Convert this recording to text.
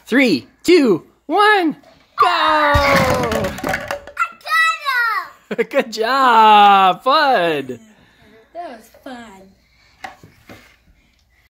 3, 2, 1, go! I got him! Good job! Fun! That was fun.